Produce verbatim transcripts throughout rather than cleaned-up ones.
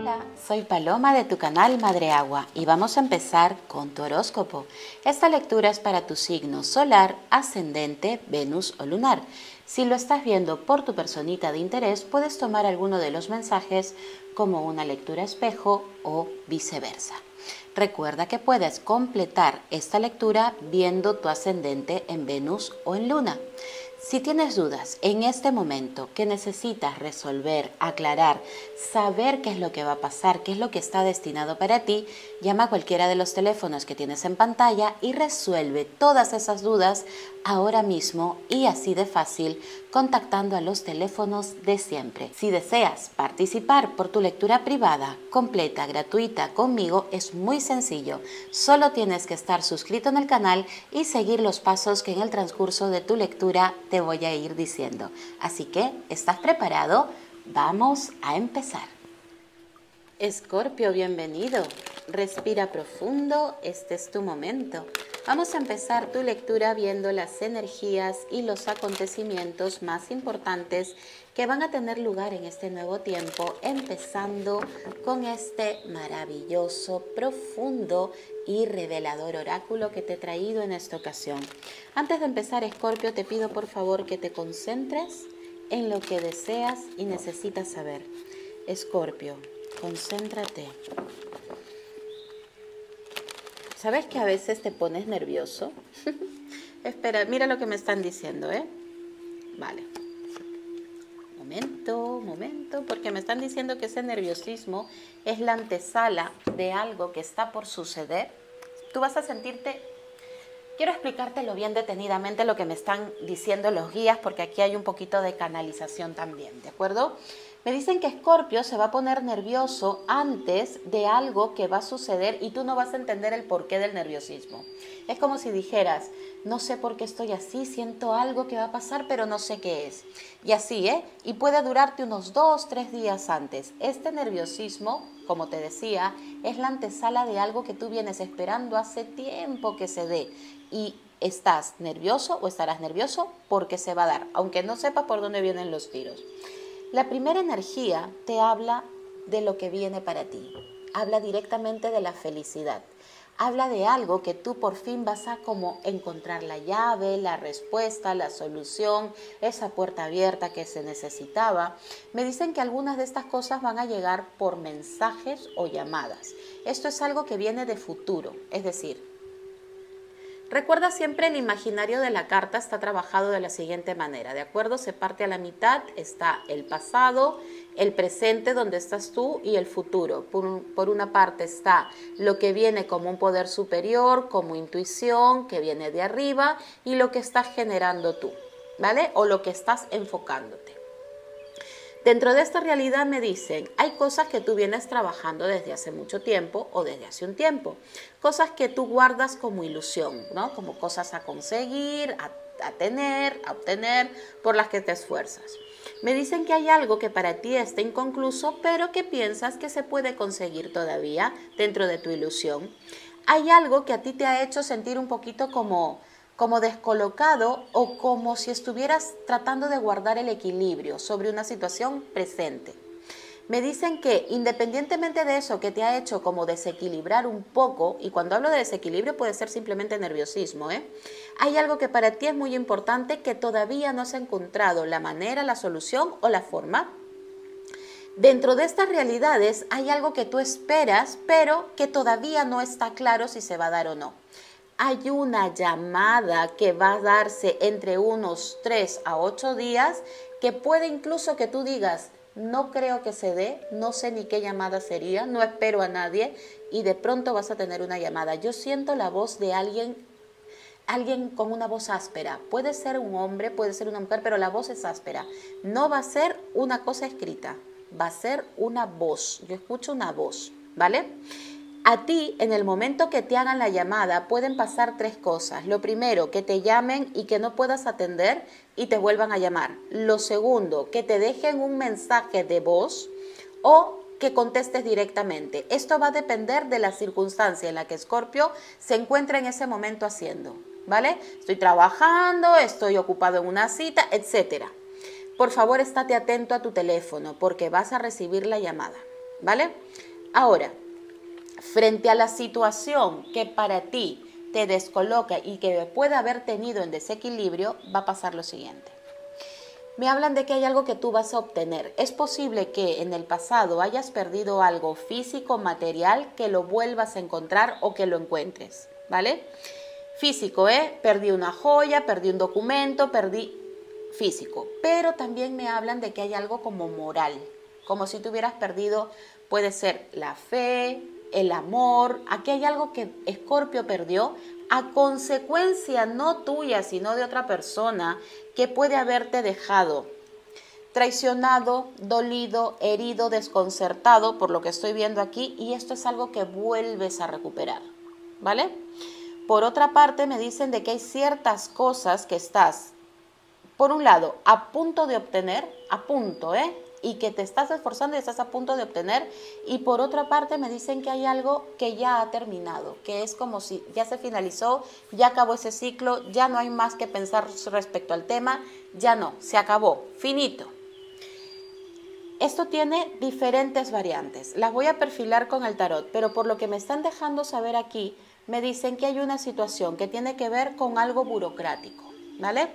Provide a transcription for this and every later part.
Hola, soy Paloma de tu canal Madre Agua y vamos a empezar con tu horóscopo. Esta lectura es para tu signo solar, ascendente, Venus o lunar. Si lo estás viendo por tu personita de interés, puedes tomar alguno de los mensajes como una lectura espejo o viceversa. Recuerda que puedes completar esta lectura viendo tu ascendente en Venus o en Luna. Si tienes dudas en este momento que necesitas resolver, aclarar, saber qué es lo que va a pasar, qué es lo que está destinado para ti, llama a cualquiera de los teléfonos que tienes en pantalla y resuelve todas esas dudas ahora mismo y así de fácil contactando a los teléfonos de siempre. Si deseas participar por tu lectura privada, completa, gratuita conmigo, es muy sencillo. Solo tienes que estar suscrito en el canal y seguir los pasos que en el transcurso de tu lectura te voy a ir diciendo. Así que, ¿estás preparado? Vamos a empezar. Escorpio, bienvenido. Respira profundo, este es tu momento. Vamos a empezar tu lectura viendo las energías y los acontecimientos más importantes que van a tener lugar en este nuevo tiempo, empezando con este maravilloso, profundo y revelador oráculo que te he traído en esta ocasión. Antes de empezar, Escorpio, te pido por favor que te concentres en lo que deseas y necesitas saber. Escorpio, concéntrate. ¿Sabes que a veces te pones nervioso? Espera, mira lo que me están diciendo, ¿eh? Vale. Momento, momento, porque me están diciendo que ese nerviosismo es la antesala de algo que está por suceder. Tú vas a sentirte... Quiero explicártelo bien detenidamente lo que me están diciendo los guías, porque aquí hay un poquito de canalización también, ¿de acuerdo? Me dicen que Escorpio se va a poner nervioso antes de algo que va a suceder y tú no vas a entender el porqué del nerviosismo. Es como si dijeras, no sé por qué estoy así, siento algo que va a pasar, pero no sé qué es. Y así, ¿eh? Y puede durarte unos dos, tres días antes. Este nerviosismo, como te decía, es la antesala de algo que tú vienes esperando hace tiempo que se dé. Y estás nervioso o estarás nervioso porque se va a dar, aunque no sepas por dónde vienen los tiros. La primera energía te habla de lo que viene para ti, habla directamente de la felicidad, habla de algo que tú por fin vas a como encontrar la llave, la respuesta, la solución, esa puerta abierta que se necesitaba. Me dicen que algunas de estas cosas van a llegar por mensajes o llamadas. Esto es algo que viene de futuro, es decir, recuerda siempre el imaginario de la carta está trabajado de la siguiente manera, ¿de acuerdo? Se parte a la mitad, está el pasado, el presente donde estás tú y el futuro. Por, un, por una parte está lo que viene como un poder superior, como intuición, que viene de arriba y lo que estás generando tú, ¿vale? O lo que estás enfocándote. Dentro de esta realidad me dicen, hay cosas que tú vienes trabajando desde hace mucho tiempo o desde hace un tiempo, cosas que tú guardas como ilusión, ¿no? Como cosas a conseguir, a, a tener, a obtener, por las que te esfuerzas. Me dicen que hay algo que para ti está inconcluso, pero que piensas que se puede conseguir todavía dentro de tu ilusión. Hay algo que a ti te ha hecho sentir un poquito como... como descolocado o como si estuvieras tratando de guardar el equilibrio sobre una situación presente. Me dicen que independientemente de eso que te ha hecho como desequilibrar un poco, y cuando hablo de desequilibrio puede ser simplemente nerviosismo, ¿eh? Hay algo que para ti es muy importante que todavía no has encontrado la manera, la solución o la forma. Dentro de estas realidades hay algo que tú esperas, pero que todavía no está claro si se va a dar o no. Hay una llamada que va a darse entre unos tres a ocho días que puede incluso que tú digas, no creo que se dé, no sé ni qué llamada sería, no espero a nadie y de pronto vas a tener una llamada. Yo siento la voz de alguien, alguien con una voz áspera. Puede ser un hombre, puede ser una mujer, pero la voz es áspera. No va a ser una cosa escrita, va a ser una voz. Yo escucho una voz, ¿vale? A ti, en el momento que te hagan la llamada, pueden pasar tres cosas. Lo primero, que te llamen y que no puedas atender y te vuelvan a llamar. Lo segundo, que te dejen un mensaje de voz o que contestes directamente. Esto va a depender de la circunstancia en la que Escorpio se encuentra en ese momento haciendo, ¿vale? Estoy trabajando, estoy ocupado en una cita, etcétera. Por favor, estate atento a tu teléfono porque vas a recibir la llamada. ¿vale? Ahora, frente a la situación que para ti te descoloca y que puede haber tenido en desequilibrio, va a pasar lo siguiente. Me hablan de que hay algo que tú vas a obtener. Es posible que en el pasado hayas perdido algo físico, material, que lo vuelvas a encontrar o que lo encuentres, ¿vale? Físico, ¿eh? Perdí una joya, perdí un documento, perdí físico. Pero también me hablan de que hay algo como moral, como si tú hubieras perdido, puede ser la fe, el amor. Aquí hay algo que Escorpio perdió a consecuencia no tuya, sino de otra persona que puede haberte dejado traicionado, dolido, herido, desconcertado, por lo que estoy viendo aquí, y esto es algo que vuelves a recuperar, ¿vale? Por otra parte, me dicen de que hay ciertas cosas que estás, por un lado, a punto de obtener, a punto, ¿eh? Y que te estás esforzando y estás a punto de obtener, y por otra parte me dicen que hay algo que ya ha terminado, que es como si ya se finalizó, ya acabó ese ciclo, ya no hay más que pensar respecto al tema, ya no, se acabó, finito. Esto tiene diferentes variantes, las voy a perfilar con el tarot, pero por lo que me están dejando saber aquí, me dicen que hay una situación que tiene que ver con algo burocrático, ¿vale?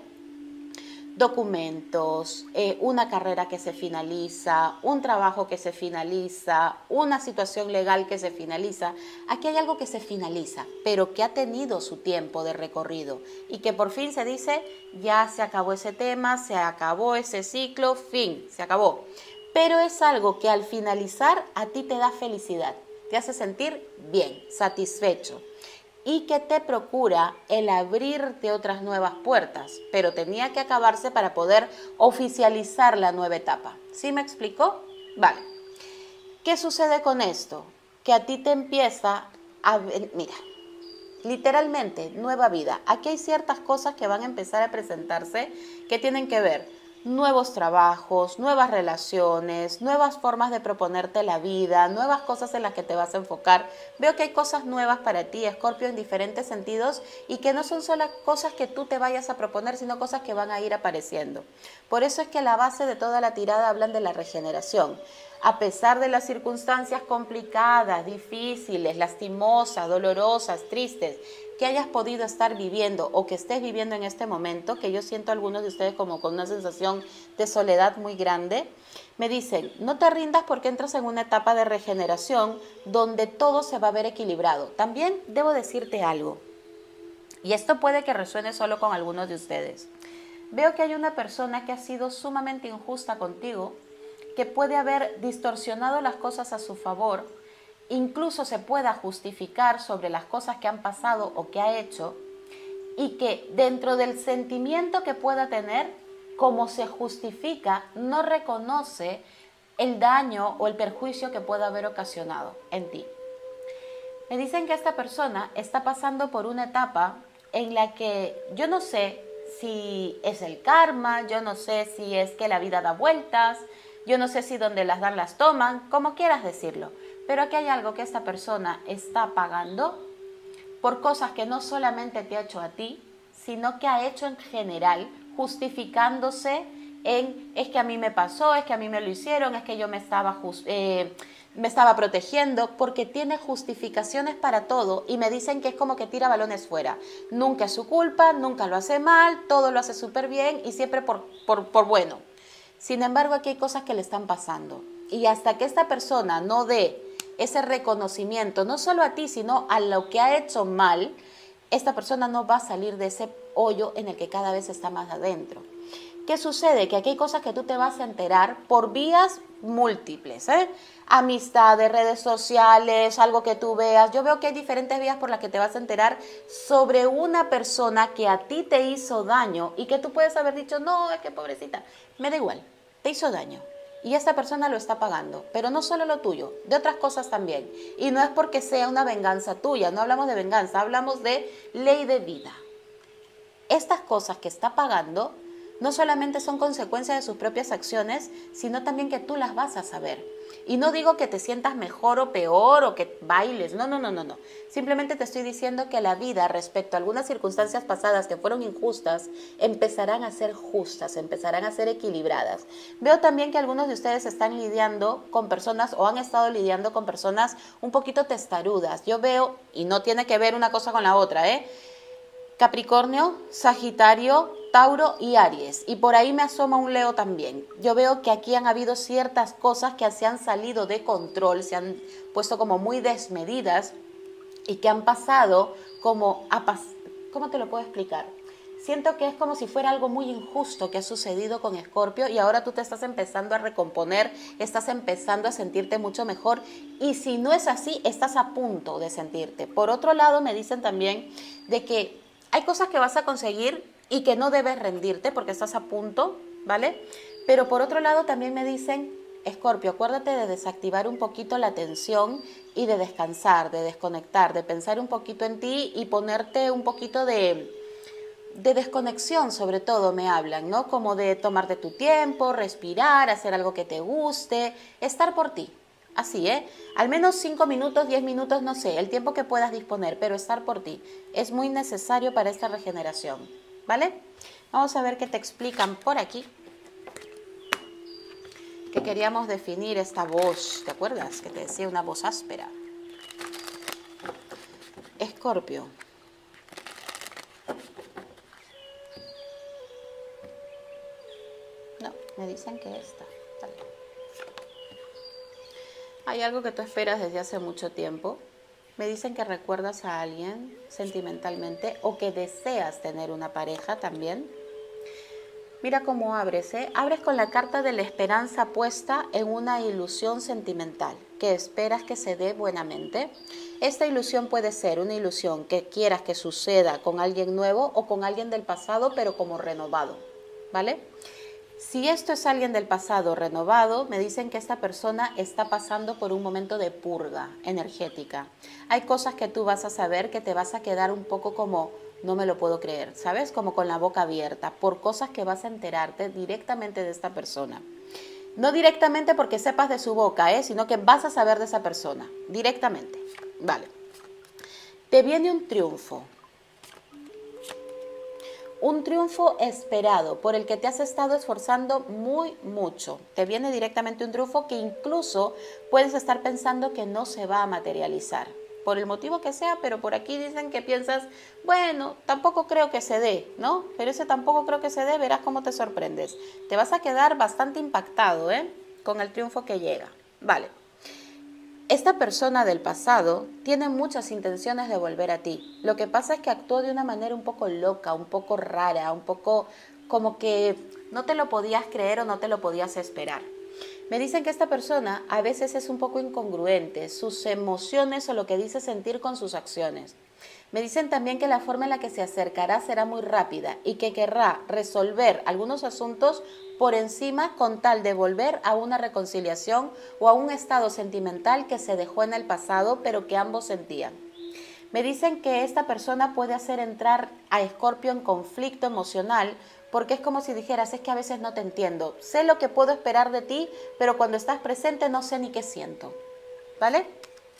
Documentos, eh, una carrera que se finaliza, un trabajo que se finaliza, una situación legal que se finaliza. Aquí hay algo que se finaliza, pero que ha tenido su tiempo de recorrido y que por fin se dice, ya se acabó ese tema, se acabó ese ciclo, fin, se acabó. Pero es algo que al finalizar a ti te da felicidad, te hace sentir bien, satisfecho, y que te procura el abrirte otras nuevas puertas, pero tenía que acabarse para poder oficializar la nueva etapa. ¿Sí me explicó? Vale. ¿Qué sucede con esto? Que a ti te empieza a... Mira, literalmente, nueva vida. Aquí hay ciertas cosas que van a empezar a presentarse que tienen que ver nuevos trabajos, nuevas relaciones, nuevas formas de proponerte la vida, nuevas cosas en las que te vas a enfocar. Veo que hay cosas nuevas para ti, Escorpio, en diferentes sentidos, y que no son solo cosas que tú te vayas a proponer, sino cosas que van a ir apareciendo. Por eso es que la base de toda la tirada hablan de la regeneración. A pesar de las circunstancias complicadas, difíciles, lastimosas, dolorosas, tristes, que hayas podido estar viviendo o que estés viviendo en este momento, que yo siento a algunos de ustedes como con una sensación de soledad muy grande, me dicen, no te rindas porque entras en una etapa de regeneración donde todo se va a ver equilibrado. También debo decirte algo, y esto puede que resuene solo con algunos de ustedes. Veo que hay una persona que ha sido sumamente injusta contigo, que puede haber distorsionado las cosas a su favor, incluso se pueda justificar sobre las cosas que han pasado o que ha hecho, y que dentro del sentimiento que pueda tener, como se justifica, no reconoce el daño o el perjuicio que pueda haber ocasionado en ti. Me dicen que esta persona está pasando por una etapa en la que yo no sé si es el karma, yo no sé si es que la vida da vueltas, yo no sé si donde las dan las toman, como quieras decirlo. Pero aquí hay algo que esta persona está pagando por cosas que no solamente te ha hecho a ti, sino que ha hecho en general, justificándose en, es que a mí me pasó, es que a mí me lo hicieron, es que yo me estaba, eh, me estaba protegiendo, porque tiene justificaciones para todo y me dicen que es como que tira balones fuera. Nunca es su culpa, nunca lo hace mal, todo lo hace súper bien y siempre por, por, por bueno. Sin embargo, aquí hay cosas que le están pasando. Y hasta que esta persona no dé ese reconocimiento, no solo a ti, sino a lo que ha hecho mal, esta persona no va a salir de ese hoyo en el que cada vez está más adentro. ¿Qué sucede? Que aquí hay cosas que tú te vas a enterar por vías múltiples, ¿eh? Amistades, redes sociales, algo que tú veas. Yo veo que hay diferentes vías por las que te vas a enterar sobre una persona que a ti te hizo daño y que tú puedes haber dicho, no, es que pobrecita, me da igual, te hizo daño. Y esta persona lo está pagando, pero no solo lo tuyo, de otras cosas también. Y no es porque sea una venganza tuya, no hablamos de venganza, hablamos de ley de vida. Estas cosas que está pagando no solamente son consecuencia de sus propias acciones, sino también que tú las vas a saber. Y no digo que te sientas mejor o peor o que bailes, no, no, no, no, no. Simplemente te estoy diciendo que la vida respecto a algunas circunstancias pasadas que fueron injustas, empezarán a ser justas, empezarán a ser equilibradas. Veo también que algunos de ustedes están lidiando con personas o han estado lidiando con personas un poquito testarudas. Yo veo, y no tiene que ver una cosa con la otra, ¿eh? Capricornio, Sagitario, Tauro y Aries. Y por ahí me asoma un Leo también. Yo veo que aquí han habido ciertas cosas que se han salido de control, se han puesto como muy desmedidas y que han pasado como a pas ¿cómo te lo puedo explicar? Siento que es como si fuera algo muy injusto que ha sucedido con Escorpio y ahora tú te estás empezando a recomponer, estás empezando a sentirte mucho mejor y si no es así, estás a punto de sentirte. Por otro lado, me dicen también de que hay cosas que vas a conseguir y que no debes rendirte porque estás a punto, ¿vale? Pero por otro lado también me dicen, Escorpio, acuérdate de desactivar un poquito la tensión y de descansar, de desconectar, de pensar un poquito en ti y ponerte un poquito de, de desconexión, sobre todo me hablan, ¿no? Como de tomarte tu tiempo, respirar, hacer algo que te guste, estar por ti. Así, ¿eh? Al menos cinco minutos, diez minutos, no sé, el tiempo que puedas disponer, pero estar por ti es muy necesario para esta regeneración, ¿vale? Vamos a ver qué te explican por aquí. Que queríamos definir esta voz, ¿te acuerdas? Que te decía una voz áspera. Escorpio. No, me dicen que esta. Dale. Hay algo que tú esperas desde hace mucho tiempo. Me dicen que recuerdas a alguien sentimentalmente o que deseas tener una pareja también. Mira cómo abres, ¿eh? Abres con la carta de la esperanza puesta en una ilusión sentimental que esperas que se dé buenamente. Esta ilusión puede ser una ilusión que quieras que suceda con alguien nuevo o con alguien del pasado, pero como renovado, ¿vale? Si esto es alguien del pasado renovado, me dicen que esta persona está pasando por un momento de purga energética. Hay cosas que tú vas a saber que te vas a quedar un poco como, no me lo puedo creer, ¿sabes? Como con la boca abierta, por cosas que vas a enterarte directamente de esta persona. No directamente porque sepas de su boca, ¿eh? Sino que vas a saber de esa persona, directamente. Vale. Te viene un triunfo. Un triunfo esperado, por el que te has estado esforzando muy mucho. Te viene directamente un triunfo que incluso puedes estar pensando que no se va a materializar. Por el motivo que sea, pero por aquí dicen que piensas, bueno, tampoco creo que se dé, ¿no? Pero ese tampoco creo que se dé, verás cómo te sorprendes. Te vas a quedar bastante impactado, ¿eh? Con el triunfo que llega. Vale. Esta persona del pasado tiene muchas intenciones de volver a ti. Lo que pasa es que actuó de una manera un poco loca, un poco rara, un poco como que no te lo podías creer o no te lo podías esperar. Me dicen que esta persona a veces es un poco incongruente, sus emociones o lo que dice sentir con sus acciones. Me dicen también que la forma en la que se acercará será muy rápida y que querrá resolver algunos asuntos por encima con tal de volver a una reconciliación o a un estado sentimental que se dejó en el pasado pero que ambos sentían. Me dicen que esta persona puede hacer entrar a Escorpio en conflicto emocional porque es como si dijeras, es que a veces no te entiendo, sé lo que puedo esperar de ti, pero cuando estás presente no sé ni qué siento, ¿vale?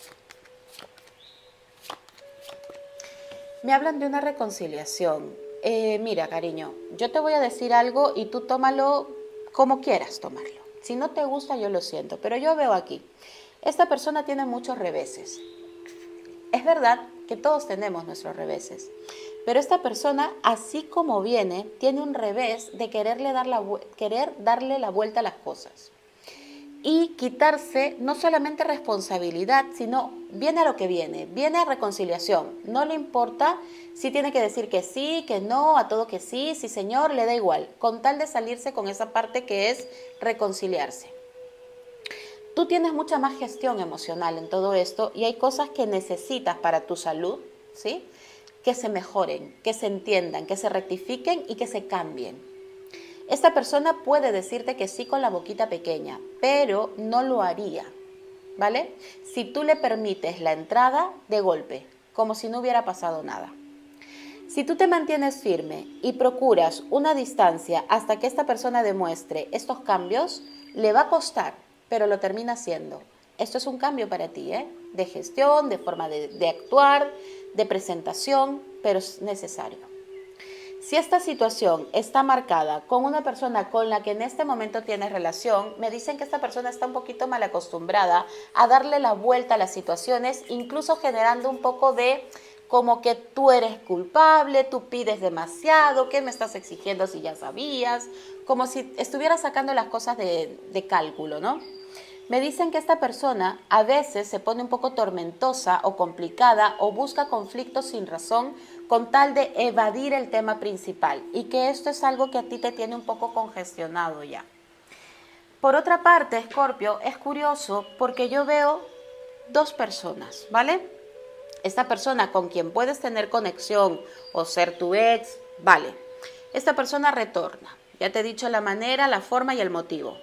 Me hablan de una reconciliación. Eh, mira, cariño, yo te voy a decir algo y tú tómalo como quieras tomarlo. Si no te gusta, yo lo siento, pero yo veo aquí, esta persona tiene muchos reveses. Es verdad que todos tenemos nuestros reveses, pero esta persona, así como viene, tiene un revés de quererle dar la, querer darle la vuelta a las cosas. Y quitarse no solamente responsabilidad, sino viene a lo que viene, viene a reconciliación. No le importa si tiene que decir que sí, que no, a todo que sí, sí señor, le da igual, con tal de salirse con esa parte que es reconciliarse. Tú tienes mucha más gestión emocional en todo esto y hay cosas que necesitas para tu salud, ¿sí? Que se mejoren, que se entiendan, que se rectifiquen y que se cambien. Esta persona puede decirte que sí con la boquita pequeña, pero no lo haría, ¿vale? Si tú le permites la entrada de golpe, como si no hubiera pasado nada. Si tú te mantienes firme y procuras una distancia hasta que esta persona demuestre estos cambios, le va a costar, pero lo termina haciendo. Esto es un cambio para ti, ¿eh? De gestión, de forma de, de actuar, de presentación, pero es necesario. Si esta situación está marcada con una persona con la que en este momento tienes relación, me dicen que esta persona está un poquito mal acostumbrada a darle la vuelta a las situaciones, incluso generando un poco de como que tú eres culpable, tú pides demasiado, ¿qué me estás exigiendo si ya sabías? Como si estuvieras sacando las cosas de, de cálculo, ¿no? Me dicen que esta persona a veces se pone un poco tormentosa o complicada o busca conflictos sin razón con tal de evadir el tema principal y que esto es algo que a ti te tiene un poco congestionado ya. Por otra parte, Escorpio, es curioso porque yo veo dos personas, ¿vale? Esta persona con quien puedes tener conexión o ser tu ex, vale. Esta persona retorna. Ya te he dicho la manera, la forma y el motivo.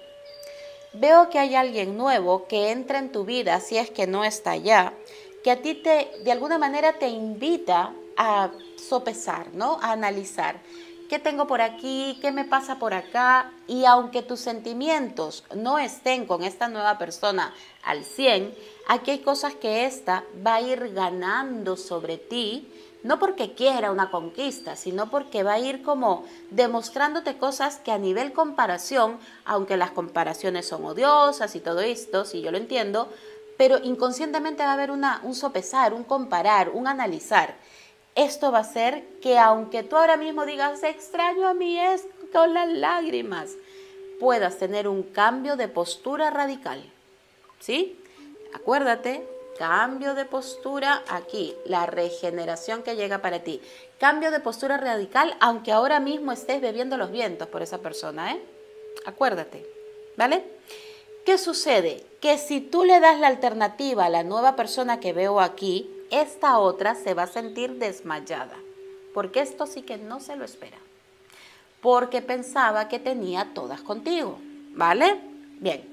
Veo que hay alguien nuevo que entra en tu vida, si es que no está ya, que a ti te, de alguna manera te invita a sopesar, ¿no? A analizar. ¿Qué tengo por aquí? ¿Qué me pasa por acá? Y aunque tus sentimientos no estén con esta nueva persona al cien, aquí hay cosas que ésta va a ir ganando sobre ti, no porque quiera una conquista, sino porque va a ir como demostrándote cosas que a nivel comparación, aunque las comparaciones son odiosas y todo esto, si yo lo entiendo, pero inconscientemente va a haber una, un sopesar, un comparar, un analizar. Esto va a hacer que aunque tú ahora mismo digas, extraño a mi ex con las lágrimas, puedas tener un cambio de postura radical, ¿sí? Acuérdate, cambio de postura aquí, la regeneración que llega para ti. Cambio de postura radical, aunque ahora mismo estés bebiendo los vientos por esa persona, ¿eh? Acuérdate, ¿vale? ¿Qué sucede? Que si tú le das la alternativa a la nueva persona que veo aquí, esta otra se va a sentir desmayada, porque esto sí que no se lo espera, porque pensaba que tenía todas contigo, ¿vale? Bien.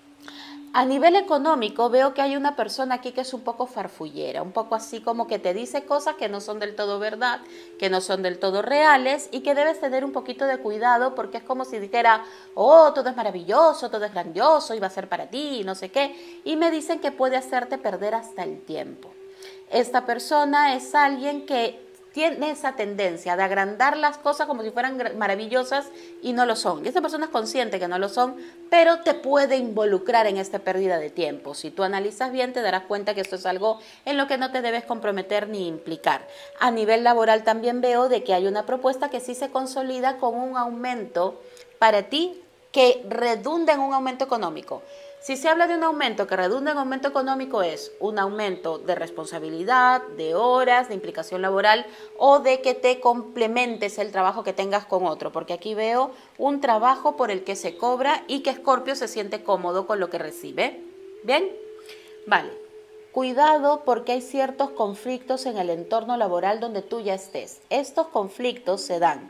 A nivel económico veo que hay una persona aquí que es un poco farfullera, un poco así como que te dice cosas que no son del todo verdad, que no son del todo reales y que debes tener un poquito de cuidado porque es como si dijera, oh, todo es maravilloso, todo es grandioso y va a ser para ti, no sé qué, y me dicen que puede hacerte perder hasta el tiempo. Esta persona es alguien que tiene esa tendencia de agrandar las cosas como si fueran maravillosas y no lo son. Y esta persona es consciente que no lo son, pero te puede involucrar en esta pérdida de tiempo. Si tú analizas bien, te darás cuenta que esto es algo en lo que no te debes comprometer ni implicar. A nivel laboral también veo de que hay una propuesta que sí se consolida con un aumento para ti que redunda en un aumento económico. Si se habla de un aumento que redunda en aumento económico es un aumento de responsabilidad, de horas, de implicación laboral o de que te complementes el trabajo que tengas con otro, porque aquí veo un trabajo por el que se cobra y que Escorpio se siente cómodo con lo que recibe. ¿Bien? Vale. Cuidado porque hay ciertos conflictos en el entorno laboral donde tú ya estés. Estos conflictos se dan,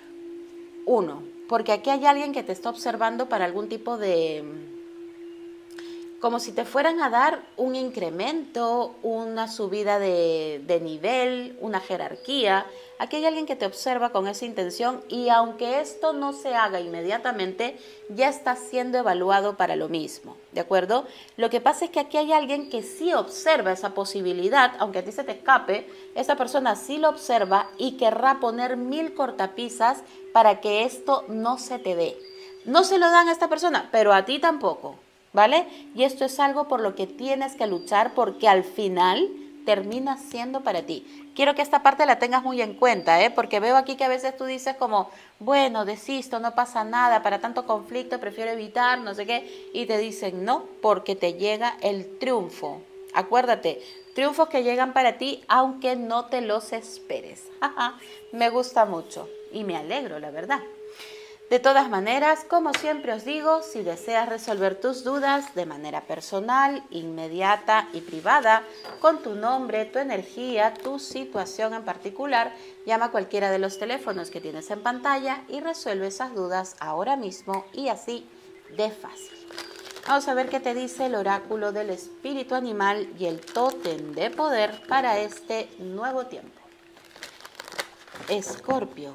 uno, porque aquí hay alguien que te está observando para algún tipo de... como si te fueran a dar un incremento, una subida de, de nivel, una jerarquía. Aquí hay alguien que te observa con esa intención y aunque esto no se haga inmediatamente, ya está siendo evaluado para lo mismo, ¿de acuerdo? Lo que pasa es que aquí hay alguien que sí observa esa posibilidad, aunque a ti se te escape, esa persona sí lo observa y querrá poner mil cortapisas para que esto no se te dé. No se lo dan a esta persona, pero a ti tampoco. ¿Vale? Y esto es algo por lo que tienes que luchar porque al final termina siendo para ti. Quiero que esta parte la tengas muy en cuenta, ¿eh? Porque veo aquí que a veces tú dices como, bueno, desisto, no pasa nada, para tanto conflicto prefiero evitar, no sé qué, y te dicen no, porque te llega el triunfo. Acuérdate, triunfos que llegan para ti aunque no te los esperes. Me gusta mucho y me alegro, la verdad. De todas maneras, como siempre os digo, si deseas resolver tus dudas de manera personal, inmediata y privada, con tu nombre, tu energía, tu situación en particular, llama a cualquiera de los teléfonos que tienes en pantalla y resuelve esas dudas ahora mismo y así de fácil. Vamos a ver qué te dice el oráculo del espíritu animal y el tótem de poder para este nuevo tiempo. Escorpio.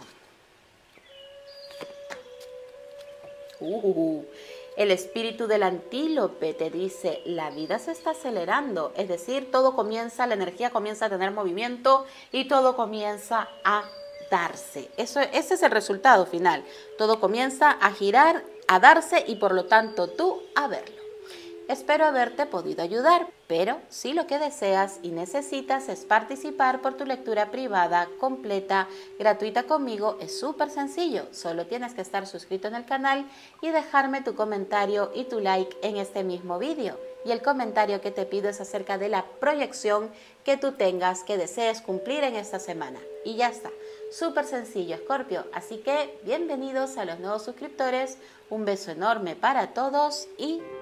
Uh, el espíritu del antílope te dice, la vida se está acelerando, es decir, todo comienza, la energía comienza a tener movimiento y todo comienza a darse. Eso, ese es el resultado final. Todo comienza a girar, a darse y por lo tanto tú a verlo. Espero haberte podido ayudar, pero si lo que deseas y necesitas es participar por tu lectura privada, completa, gratuita conmigo, es súper sencillo. Solo tienes que estar suscrito en el canal y dejarme tu comentario y tu like en este mismo vídeo. Y el comentario que te pido es acerca de la proyección que tú tengas, que desees cumplir en esta semana. Y ya está. Súper sencillo, Escorpio. Así que bienvenidos a los nuevos suscriptores. Un beso enorme para todos y